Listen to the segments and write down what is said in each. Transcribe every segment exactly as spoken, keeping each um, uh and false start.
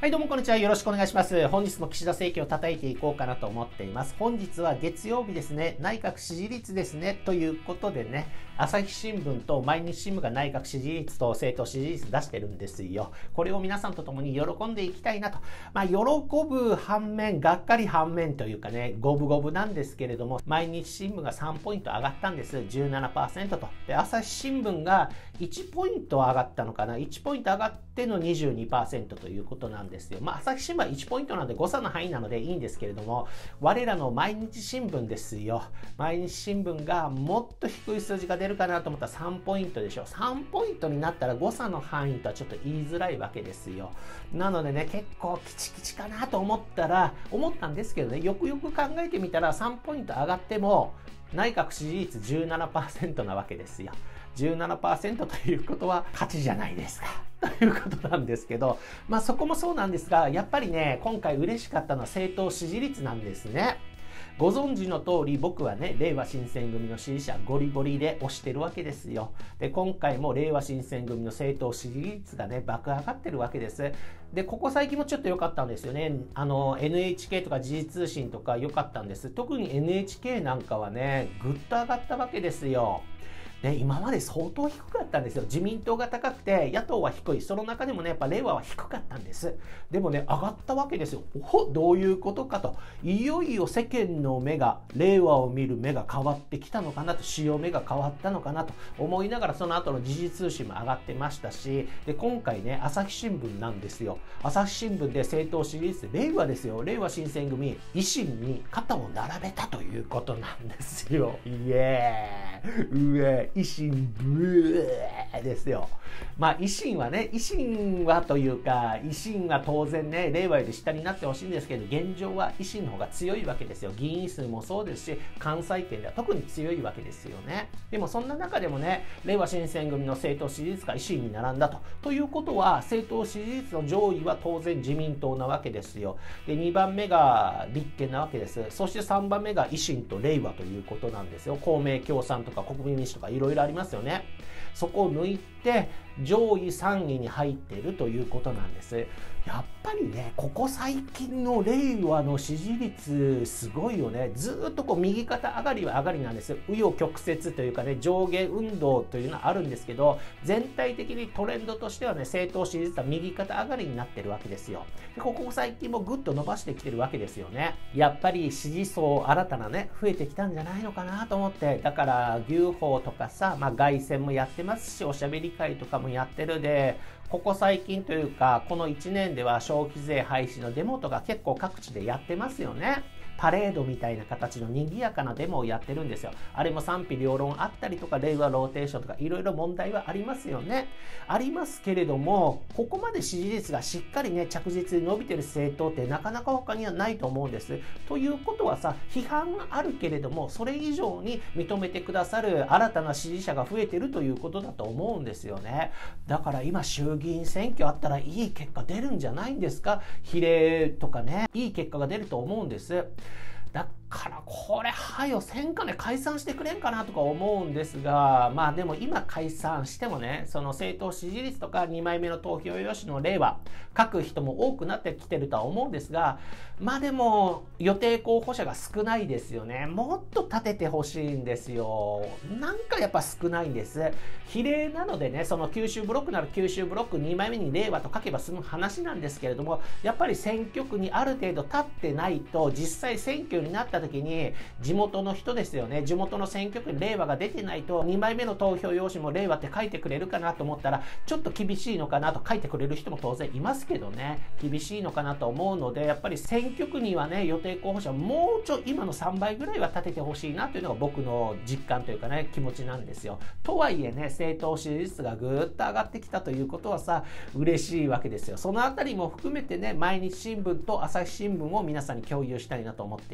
はい、どうもこんにちは。よろしくお願いします。本日も岸田政権を叩いていこうかなと思っています。本日は月曜日ですね。内閣支持率ですね。ということでね、朝日新聞と毎日新聞が内閣支持率と政党支持率出してるんですよ。これを皆さんと共に喜んでいきたいなと。まあ、喜ぶ反面、がっかり反面というかね、五分五分なんですけれども、毎日新聞がさんポイント上がったんです。じゅうななパーセント と。で、朝日新聞がいちポイント上がったのかな。いちポイント上がっての にじゅうにパーセント ということなんですよ。まあ、朝日新聞はいちポイントなんで誤差の範囲なのでいいんですけれども、我らの毎日新聞ですよ。毎日新聞がもっと低い数字が出るかなと思ったらさんポイントでしょ。さんポイントになったら誤差の範囲とはちょっと言いづらいわけですよ。なのでね、結構キチキチかなと思ったら、思ったんですけどね、よくよく考えてみたらさんポイント上がっても、内閣支持率 じゅうななパーセント なわけですよ。じゅうななパーセント ということは勝ちじゃないですか。ということなんですけど、まあそこもそうなんですが、やっぱりね、今回嬉しかったのは政党支持率なんですね。ご存知の通り僕はね、れいわ新選組の支持者ゴリゴリで推してるわけですよ。で、今回もれいわ新選組の政党支持率がね、爆上がってるわけです。で、ここ最近もちょっと良かったんですよね。あの、エヌエイチケー とか時事通信とか良かったんです。特に エヌエイチケー なんかはね、ぐっと上がったわけですよ。で、今まで相当低かったんですよ。自民党が高くて野党は低い。その中でもね、やっぱれいわは低かったんです。でもね、上がったわけですよ。お、どういうことかと。いよいよ世間の目が、れいわを見る目が変わってきたのかなと、潮目が変わったのかなと思いながら、その後の時事通信も上がってましたし、で、今回ね、朝日新聞なんですよ。朝日新聞で政党支持率で、れいわですよ。れいわ新選組、維新に肩を並べたということなんですよ。イエーイ、うえ維新ブーですよ。まあ維新はね、維新はというか、維新は当然ね、れいわより下になってほしいんですけど、現状は維新の方が強いわけですよ。議員数もそうですし、関西圏では特に強いわけですよね。でもそんな中でもね、れいわ新選組の政党支持率が維新に並んだと。ということは、政党支持率の上位は当然自民党なわけですよ。で、にばんめが立憲なわけです。そしてさんばんめが維新とれいわということなんですよ。公明共産とか国民民主とかいろいろいろいろありますよね。そこを抜いて上位さんいに入っているということなんです。やっぱりね、ここ最近のれいわの支持率すごいよね。ずっとこう右肩上がりは上がりなんです。紆余曲折というかね、上下運動というのはあるんですけど、全体的にトレンドとしてはね、政党支持率は右肩上がりになってるわけですよ。で、ここ最近もぐっと伸ばしてきてるわけですよね。やっぱり支持層新たなね、増えてきたんじゃないのかなと思って、だから牛歩とかさ、まあ凱旋もやってますし、おしゃべり会とかもやってるで、ここ最近というか、このいちねんでは消費税廃止のデモとか結構各地でやってますよね。パレードみたいな形の賑やかなデモをやってるんですよ。あれも賛否両論あったりとか、れいわローテーションとかいろいろ問題はありますよね。ありますけれども、ここまで支持率がしっかりね、着実に伸びてる政党ってなかなか他にはないと思うんです。ということはさ、批判があるけれども、それ以上に認めてくださる新たな支持者が増えてるということだと思うんですよね。だから今衆議院選挙あったらいい結果出るんじゃないんですか。比例とかね、いい結果が出ると思うんです。だからこれはよ選挙ね解散してくれんかなとか思うんですが、まあでも今解散してもね、その政党支持率とかにまいめの投票用紙の例は書く人も多くなってきてるとは思うんですが、まあでも予定候補者が少ないですよね。もっと立ててほしいんですよ。なんかやっぱ少ないんです。比例なのでね、その九州ブロックなら九州ブロックにまいめにれいわと書けば済む話なんですけれども、やっぱり選挙区にある程度立ってないと、実際選挙になった時に地元の人ですよね、地元の選挙区にれいわが出てないとにまいめの投票用紙もれいわって書いてくれるかなと思ったらちょっと厳しいのかなと、書いてくれる人も当然いますけどね、厳しいのかなと思うので、やっぱり選挙区にはね、予定候補者もうちょい今のさんばいぐらいは立ててほしいなというのが僕の実感というかね、気持ちなんですよ。とはいえね、政党支持率がぐーっと上がってきたということはさ、嬉しいわけですよ。そのあたりも含めてね、毎日新聞と朝日新聞を皆さんに共有したいなと思っています。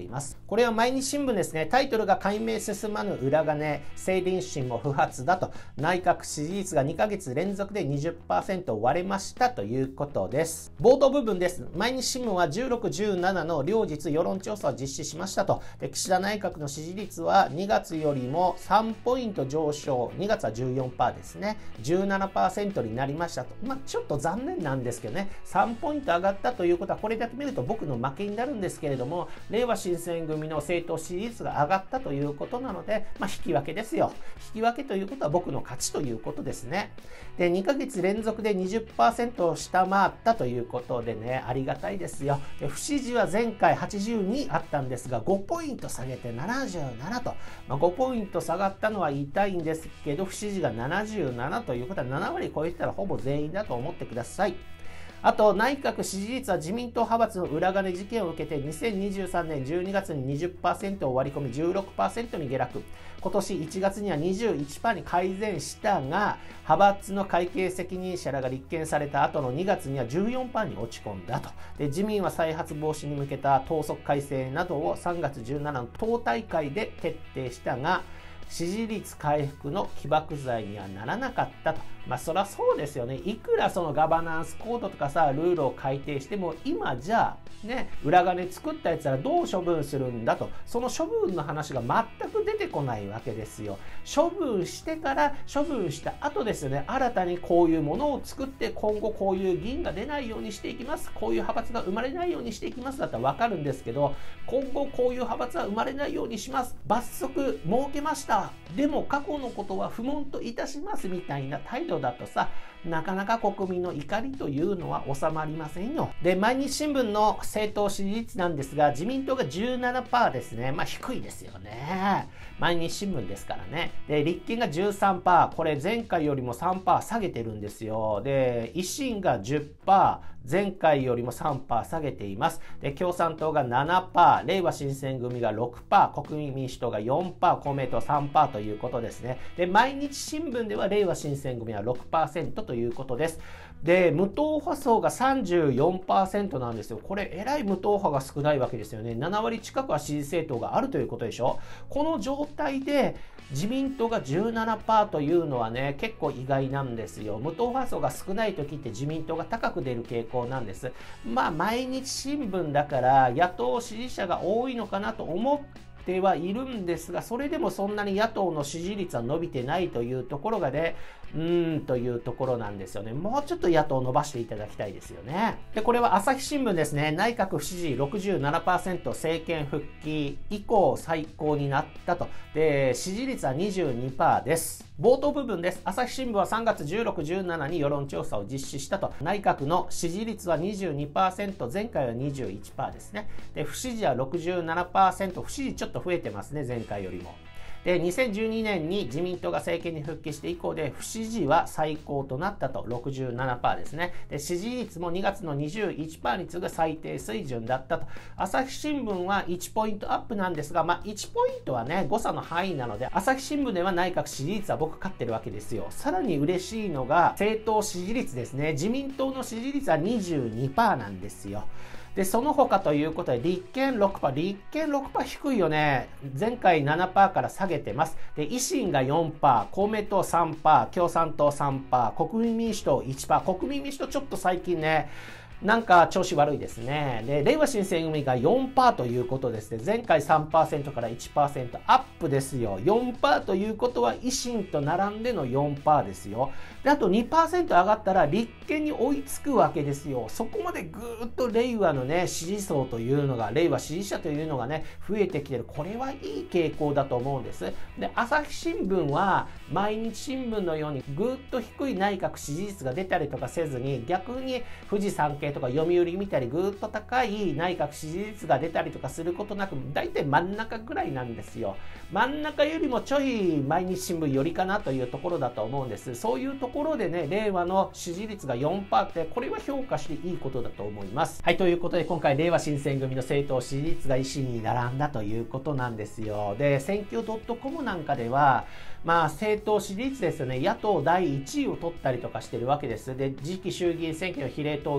これは毎日新聞ですね。タイトルが解明進まぬ裏金、政倫審も不発だと。内閣支持率がにかげつ連続で にじゅっパーセント を割れましたということです。冒頭部分です。毎日新聞はじゅうろく、じゅうななの両日世論調査を実施しましたと。で、岸田内閣の支持率はにがつよりもさんポイント上昇。にがつは じゅうよんパーセント ですね。じゅうななパーセント になりましたと。まあ、ちょっと残念なんですけどね。さんポイント上がったということは、これだけ見ると僕の負けになるんですけれども、令和新選組の政党支持率が上がったということなので、まあ、引き分けですよ。引き分けということは僕の勝ちということですね。で、にかげつ連続で にじゅっパーセント を下回ったということでね、ありがたいですよ。で、不支持は前回はちじゅうにあったんですが、ごポイント下げてななじゅうななと。まあ、ごポイント下がったのは痛いんですけど、不支持がななじゅうななということはななわり超えてたらほぼ全員だと思ってください。あと、内閣支持率は自民党派閥の裏金事件を受けてにせんにじゅうさんねんじゅうにがつに にじゅっパーセント を割り込み じゅうろくパーセント に下落。今年いちがつには にじゅういちパーセント に改善したが、派閥の会計責任者らが立件された後のにがつには じゅうよんパーセント に落ち込んだと。で、自民は再発防止に向けた党則改正などをさんがつじゅうしちにちの党大会で徹底したが、支持率回復の起爆剤にはならなかったと。まあそりゃそうですよね。いくらそのガバナンスコードとかさ、ルールを改定しても、今じゃあね、裏金作ったやつらどう処分するんだと。その処分の話が全く出てこないわけですよ。処分してから処分した後ですよね。新たにこういうものを作って今後こういう議員が出ないようにしていきます。こういう派閥が生まれないようにしていきますだったらわかるんですけど、今後こういう派閥は生まれないようにします。罰則設けました。でも過去のことは不問といたしますみたいな態度だとさ、なかなか国民の怒りというのは収まりませんよ。で、毎日新聞の政党支持率なんですが、自民党が じゅうななパーセント ですね。まあ低いですよね。毎日新聞ですからね。で、立憲が じゅうさんパーセント。これ前回よりもさんパーセント下げてるんですよ。で、維新が じゅっパーセント。前回よりも さんパーセント 下げています。で、共産党が ななパーセント、令和新選組が ろくパーセント、国民民主党が よんパーセント、公明党さんパーセントということですね。で、毎日新聞では令和新選組は ろくパーセント ということです。で、無党派層が さんじゅうよんパーセント なんですよ。これ、えらい無党派が少ないわけですよね。ななわり近くは支持政党があるということでしょ。この状態で、自民党が じゅうななパーセント というのはね、結構意外なんですよ。無党派層が少ない時って自民党が高く出る傾向なんです。まあ、毎日新聞だから野党支持者が多いのかなと思ってはいるんですが、それでもそんなに野党の支持率は伸びてないというところがね、うーんというところなんですよね。もうちょっと野党伸ばしていただきたいですよね。で、これは朝日新聞ですね。内閣不支持 ろくじゅうななパーセント 政権復帰以降最高になったと。で、支持率は にじゅうにパーセント です。冒頭部分です。朝日新聞はさんがつじゅうろく、じゅうしちにちに世論調査を実施したと。内閣の支持率は にじゅうにパーセント、前回は にじゅういちパーセント ですね。で、不支持は ろくじゅうななパーセント、不支持ちょっと増えてますね、前回よりも。で、にせんじゅうにねんに自民党が政権に復帰して以降で不支持は最高となったと。ろくじゅうななパーセント ですね。で、支持率もにがつの にじゅういちパーセント に次ぐ最低水準だったと。朝日新聞はいちポイントアップなんですが、まあいちポイントはね、誤差の範囲なので、朝日新聞では内閣支持率は僕勝ってるわけですよ。さらに嬉しいのが政党支持率ですね。自民党の支持率は にじゅうにパーセント なんですよ。で、その他ということで、立憲 ろくパーセント、立憲 ろくパーセント低いよね。前回 ななパーセント から下げてます。で、維新が よんパーセント、公明党 さんパーセント、共産党 さんパーセント、国民民主党 いちパーセント、国民民主党ちょっと最近ね、なんか調子悪いですね。で、令和新選組が よんパーセント ということですね。前回 さんパーセント から いちパーセント アップですよ。よんパーセント ということは維新と並んでの よんパーセント ですよ。で、あと にパーセント 上がったら立憲に追いつくわけですよ。そこまでぐーっと令和のね、支持層というのが、令和支持者というのがね、増えてきてる。これはいい傾向だと思うんです。で、朝日新聞は毎日新聞のようにぐーっと低い内閣支持率が出たりとかせずに、逆に富士山系とか読売見たりぐーっと高い内閣支持率が出たりとかすることなく、だいたい真ん中ぐらいなんですよ。真ん中よりもちょい毎日新聞よりかなというところだと思うんです。そういうところでね、令和の支持率が よんパーセント って、これは評価していいことだと思います。はい、ということで今回令和新選組の政党支持率が維新に並んだということなんですよ。で、選挙 .com なんかでは、まあ政党支持率ですよね、野党だいいちいを取ったりとかしてるわけです。で、次期衆議院選挙の比例投票先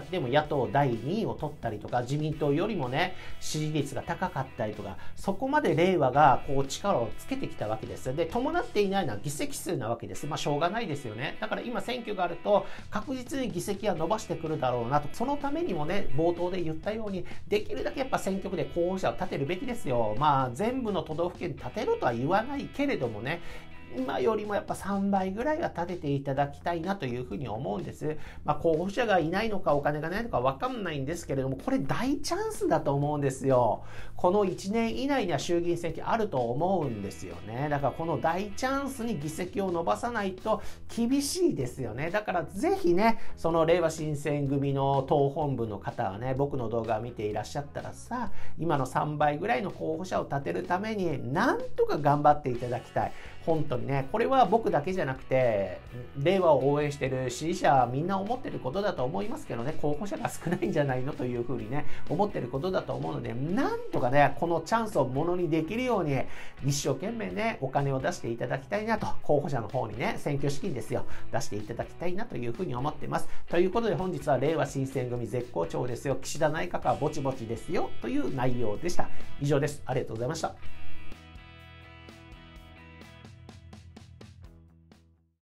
でも野党だいにいを取ったりとか、自民党よりもね、支持率が高かったりとか、そこまで令和がこう力をつけてきたわけです。で、伴っていないのは議席数なわけです。まあ、しょうがないですよね。だから今選挙があると、確実に議席は伸ばしてくるだろうなと。そのためにもね、冒頭で言ったように、できるだけやっぱ選挙区で候補者を立てるべきですよ。まあ、全部の都道府県に立てろとは言わないけれどもね、今よりもやっぱさんばいぐらいは立てていただきたいなというふうに思うんです。まあ、候補者がいないのかお金がないのか分かんないんですけれども、これ大チャンスだと思うんですよ。このいちねん以内には衆議院選挙あると思うんですよね。だからこの大チャンスに議席を伸ばさないと厳しいですよね。だからぜひね、そのれいわ新選組の党本部の方はね、僕の動画を見ていらっしゃったらさ、今のさんばいぐらいの候補者を立てるためになんとか頑張っていただきたい。本当にね、これは僕だけじゃなくて、令和を応援している支持者はみんな思ってることだと思いますけどね、候補者が少ないんじゃないのというふうにね、思ってることだと思うので、なんとかね、このチャンスをものにできるように、一生懸命ね、お金を出していただきたいなと、候補者の方にね、選挙資金ですよ、出していただきたいなというふうに思っています。ということで本日は令和新選組絶好調ですよ、岸田内閣はぼちぼちですよ、という内容でした。以上です。ありがとうございました。